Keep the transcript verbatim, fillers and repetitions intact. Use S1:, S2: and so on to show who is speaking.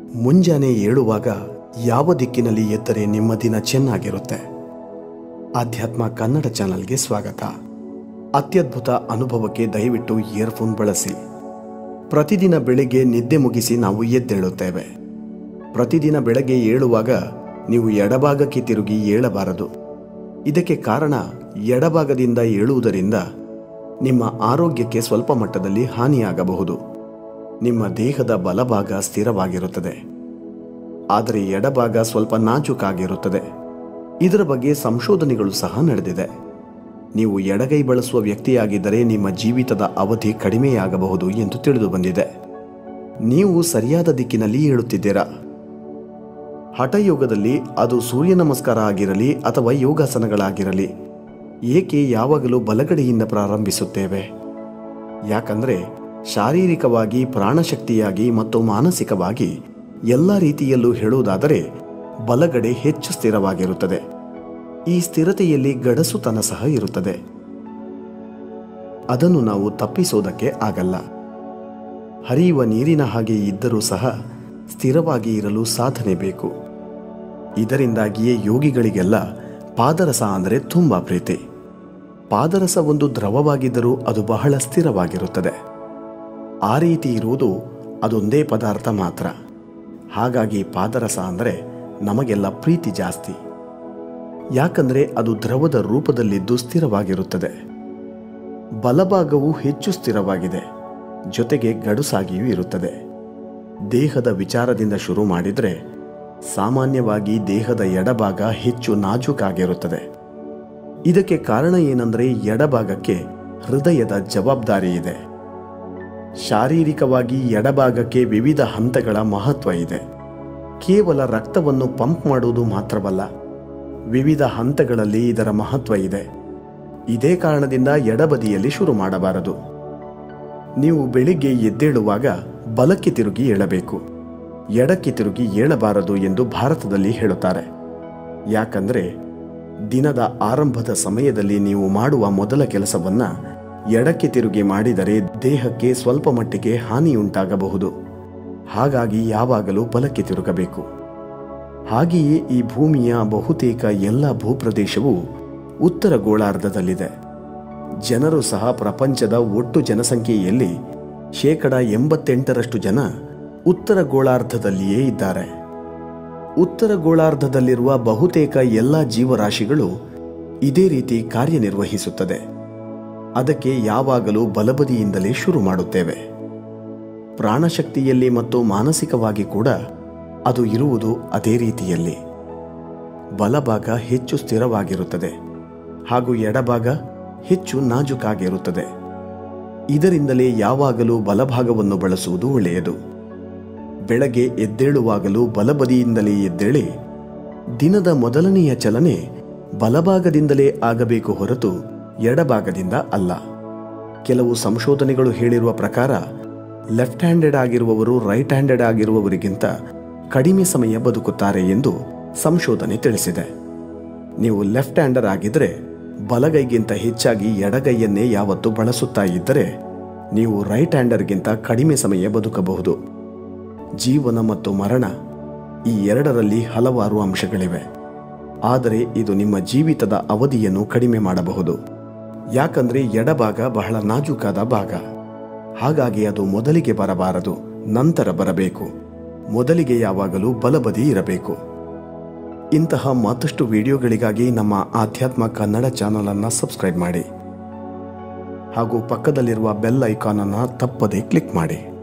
S1: ಮುಂಜಾನೆ ಏಳುವಾಗ ಯಾವ ದಿಕ್ಕಿನಲ್ಲಿ ಎದ್ದರೆ ನಿಮ್ಮ ದಿನ ಚೆನ್ನಾಗಿರುತ್ತೆ. ಆಧ್ಯಾತ್ಮ ಕನ್ನಡ ಚಾನಲ್ಗೆ ಸ್ವಾಗತ. ಅತ್ಯದ್ಭುತ ಅನುಭವಕ್ಕೆ ದಯವಿಟ್ಟು ಇಯರ್ಫೋನ್ ಬಳಸಿ. ಪ್ರತಿದಿನ ಬೆಳಿಗ್ಗೆ ನಿದ್ದೆ ಮುಗಿಸಿ ನಾವು ಎದ್ದೇಳುತ್ತೇವೆ. ಪ್ರತಿದಿನ ಬೆಳಗ್ಗೆ ಏಳುವಾಗ ನೀವು ಎಡಭಾಗಕ್ಕೆ ತಿರುಗಿ ಏಳಬಾರದು. ಇದಕ್ಕೆ ಕಾರಣ ಎಡಭಾಗದಿಂದ ಏಳುವುದರಿಂದ ನಿಮ್ಮ ಆರೋಗ್ಯಕ್ಕೆ ಸ್ವಲ್ಪ ಮಟ್ಟದಲ್ಲಿ ಹಾನಿಯಾಗಬಹುದು. ನಿಮ್ಮ ದೇಹದ ಬಲಭಾಗ ಸ್ಥಿರವಾಗಿರುತ್ತದೆ, ಆದರೆ ಎಡಭಾಗ ಸ್ವಲ್ಪ ನಾಜೂಕಾಗಿರುತ್ತದೆ. ಇದರ ಬಗ್ಗೆ ಸಂಶೋಧನೆಗಳು ಸಹ ನಡೆದಿದೆ. ನೀವು ಎಡಗೈ ಬಳಸುವ ವ್ಯಕ್ತಿಯಾಗಿದ್ದರೆ ನಿಮ್ಮ ಜೀವಿತದ ಅವಧಿ ಕಡಿಮೆಯಾಗಬಹುದು ಎಂದು ತಿಳಿದು ಬಂದಿದೆ. ನೀವು ಸರಿಯಾದ ದಿಕ್ಕಿನಲ್ಲಿ ಏಳುತ್ತಿದ್ದೀರಾ. ಹಠಯೋಗದಲ್ಲಿ ಅದು ಸೂರ್ಯ ನಮಸ್ಕಾರ ಆಗಿರಲಿ ಅಥವಾ ಯೋಗಾಸನಗಳಾಗಿರಲಿ, ಏಕೆ ಯಾವಾಗಲೂ ಬಲಗಡೆಯಿಂದ ಪ್ರಾರಂಭಿಸುತ್ತೇವೆ? ಯಾಕಂದರೆ ಶಾರೀರಿಕವಾಗಿ, ಪ್ರಾಣಶಕ್ತಿಯಾಗಿ ಮತ್ತು ಮಾನಸಿಕವಾಗಿ ಎಲ್ಲ ರೀತಿಯಲ್ಲೂ ಹೇಳುವುದಾದರೆ ಬಲಗಡೆ ಹೆಚ್ಚು ಸ್ಥಿರವಾಗಿರುತ್ತದೆ. ಈ ಸ್ಥಿರತೆಯಲ್ಲಿ ಗಡಸುತನ ಸಹ ಇರುತ್ತದೆ. ಅದನ್ನು ನಾವು ತಪ್ಪಿಸೋದಕ್ಕೆ ಆಗಲ್ಲ. ಹರಿಯುವ ನೀರಿನ ಹಾಗೆ ಇದ್ದರೂ ಸಹ ಸ್ಥಿರವಾಗಿ ಇರಲು ಸಾಧನೆ ಬೇಕು. ಇದರಿಂದಾಗಿಯೇ ಯೋಗಿಗಳಿಗೆಲ್ಲ ಪಾದರಸ ಅಂದರೆ ತುಂಬ ಪ್ರೀತಿ. ಪಾದರಸ ಒಂದು ದ್ರವವಾಗಿದ್ದರೂ ಅದು ಬಹಳ ಸ್ಥಿರವಾಗಿರುತ್ತದೆ. ಆ ರೀತಿ ಇರುವುದು ಅದೊಂದೇ ಪದಾರ್ಥ ಮಾತ್ರ. ಹಾಗಾಗಿ ಪಾದರಸ ಅಂದರೆ ನಮಗೆಲ್ಲ ಪ್ರೀತಿ ಜಾಸ್ತಿ. ಯಾಕಂದರೆ ಅದು ದ್ರವದ ರೂಪದಲ್ಲಿದ್ದು ಸ್ಥಿರವಾಗಿರುತ್ತದೆ. ಬಲಭಾಗವು ಹೆಚ್ಚು ಸ್ಥಿರವಾಗಿದೆ, ಜೊತೆಗೆ ಗಡುಸಾಗಿಯೂ ಇರುತ್ತದೆ. ದೇಹದ ವಿಚಾರದಿಂದ ಶುರು ಮಾಡಿದರೆ ಸಾಮಾನ್ಯವಾಗಿ ದೇಹದ ಎಡಭಾಗ ಹೆಚ್ಚು ನಾಜೂಕಾಗಿರುತ್ತದೆ. ಇದಕ್ಕೆ ಕಾರಣ ಏನೆಂದರೆ ಎಡಭಾಗಕ್ಕೆ ಹೃದಯದ ಜವಾಬ್ದಾರಿ ಇದೆ. ಶಾರೀರಿಕವಾಗಿ ಎಡಭಾಗಕ್ಕೆ ವಿವಿಧ ಹಂತಗಳ ಮಹತ್ವ ಇದೆ. ಕೇವಲ ರಕ್ತವನ್ನು ಪಂಪ್ ಮಾಡುವುದು ಮಾತ್ರವಲ್ಲ, ವಿವಿಧ ಹಂತಗಳಲ್ಲಿ ಇದರ ಮಹತ್ವ ಇದೆ. ಇದೇ ಕಾರಣದಿಂದ ಎಡಬದಿಯಲ್ಲಿ ಶುರು ಮಾಡಬಾರದು. ನೀವು ಬೆಳಿಗ್ಗೆ ಎದ್ದೇಳುವಾಗ ಬಲಕ್ಕೆ ತಿರುಗಿ ಏಳಬೇಕು, ಎಡಕ್ಕೆ ತಿರುಗಿ ಏಳಬಾರದು ಎಂದು ಭಾರತದಲ್ಲಿ ಹೇಳುತ್ತಾರೆ. ಯಾಕಂದರೆ ದಿನದ ಆರಂಭದ ಸಮಯದಲ್ಲಿ ನೀವು ಮಾಡುವ ಮೊದಲ ಕೆಲಸವನ್ನು ಎಡಕ್ಕೆ ತಿರುಗಿ ಮಾಡಿದರೆ ದೇಹಕ್ಕೆ ಸ್ವಲ್ಪ ಮಟ್ಟಿಗೆ ಹಾನಿಯುಂಟಾಗಬಹುದು. ಹಾಗಾಗಿ ಯಾವಾಗಲೂ ಬಲಕ್ಕೆ ತಿರುಗಬೇಕು. ಹಾಗೆಯೇ ಈ ಭೂಮಿಯ ಬಹುತೇಕ ಎಲ್ಲ ಭೂಪ್ರದೇಶವು ಉತ್ತರ ಗೋಳಾರ್ಧದಲ್ಲಿದೆ. ಜನರು ಸಹ ಪ್ರಪಂಚದ ಒಟ್ಟು ಜನಸಂಖ್ಯೆಯಲ್ಲಿ ಶೇಕಡ ಎಂಬತ್ತೆಂಟರಷ್ಟು ಜನ ಉತ್ತರ ಗೋಳಾರ್ಧದಲ್ಲಿಯೇ ಇದ್ದಾರೆ. ಉತ್ತರ ಗೋಳಾರ್ಧದಲ್ಲಿರುವ ಬಹುತೇಕ ಎಲ್ಲ ಜೀವರಾಶಿಗಳು ಇದೇ ರೀತಿ ಕಾರ್ಯನಿರ್ವಹಿಸುತ್ತದೆ. ಅದಕ್ಕೆ ಯಾವಾಗಲೂ ಬಲಬದಿಯಿಂದಲೇ ಶುರು ಮಾಡುತ್ತೇವೆ. ಪ್ರಾಣಶಕ್ತಿಯಲ್ಲಿ ಮತ್ತು ಮಾನಸಿಕವಾಗಿ ಕೂಡ ಅದು ಇರುವುದು ಅದೇ ರೀತಿಯಲ್ಲಿ. ಬಲಭಾಗ ಹೆಚ್ಚು ಸ್ಥಿರವಾಗಿರುತ್ತದೆ ಹಾಗೂ ಎಡಭಾಗ ಹೆಚ್ಚು ನಾಜೂಕಾಗಿರುತ್ತದೆ. ಇದರಿಂದಲೇ ಯಾವಾಗಲೂ ಬಲಭಾಗವನ್ನು ಬಳಸುವುದು ಒಳ್ಳೆಯದು. ಬೆಳಗ್ಗೆ ಎದ್ದೇಳುವಾಗಲೂ ಬಲಬದಿಯಿಂದಲೇ ಎದ್ದೇಳಿ. ದಿನದ ಮೊದಲನೆಯ ಚಲನೆ ಬಲಭಾಗದಿಂದಲೇ ಆಗಬೇಕು ಹೊರತು ಎಡಭಾಗದಿಂದ ಅಲ್ಲ. ಕೆಲವು ಸಂಶೋಧನೆಗಳು ಹೇಳಿರುವ ಪ್ರಕಾರ ಲೆಫ್ಟ್ ಹ್ಯಾಂಡೆಡ್ ಆಗಿರುವವರು ರೈಟ್ ಹ್ಯಾಂಡೆಡ್ ಆಗಿರುವವರಿಗಿಂತ ಕಡಿಮೆ ಸಮಯ ಬದುಕುತ್ತಾರೆ ಎಂದು ಸಂಶೋಧನೆ ತಿಳಿಸಿದೆ. ನೀವು ಲೆಫ್ಟ್ ಹ್ಯಾಂಡರ್ ಆಗಿದ್ದರೆ ಬಲಗೈಗಿಂತ ಹೆಚ್ಚಾಗಿ ಎಡಗೈಯನ್ನೇ ಯಾವತ್ತೂ ಬಳಸುತ್ತಾ ಇದ್ದರೆ ನೀವು ರೈಟ್ ಹ್ಯಾಂಡರ್ಗಿಂತ ಕಡಿಮೆ ಸಮಯ ಬದುಕಬಹುದು. ಜೀವನ ಮತ್ತು ಮರಣ ಈ ಎರಡರಲ್ಲಿ ಹಲವಾರು ಅಂಶಗಳಿವೆ. ಆದರೆ ಇದು ನಿಮ್ಮ ಜೀವಿತದ ಅವಧಿಯನ್ನು ಕಡಿಮೆ ಮಾಡಬಹುದು. ಯಾಕಂದರೆ ಎಡಭಾಗ ಬಹಳ ನಾಜೂಕಾದ ಭಾಗ. ಹಾಗಾಗಿ ಅದು ಮೊದಲಿಗೆ ಬರಬಾರದು, ನಂತರ ಬರಬೇಕು. ಮೊದಲಿಗೆ ಯಾವಾಗಲೂ ಬಲಬದಿ ಇರಬೇಕು. ಇಂತಹ ಮತ್ತಷ್ಟು ವಿಡಿಯೋಗಳಿಗಾಗಿ ನಮ್ಮ ಆಧ್ಯಾತ್ಮ ಕನ್ನಡ ಚಾನಲನ್ನು ಸಬ್ಸ್ಕ್ರೈಬ್ ಮಾಡಿ ಹಾಗೂ ಪಕ್ಕದಲ್ಲಿರುವ ಬೆಲ್ ಐಕಾನನ್ನು ತಪ್ಪದೇ ಕ್ಲಿಕ್ ಮಾಡಿ.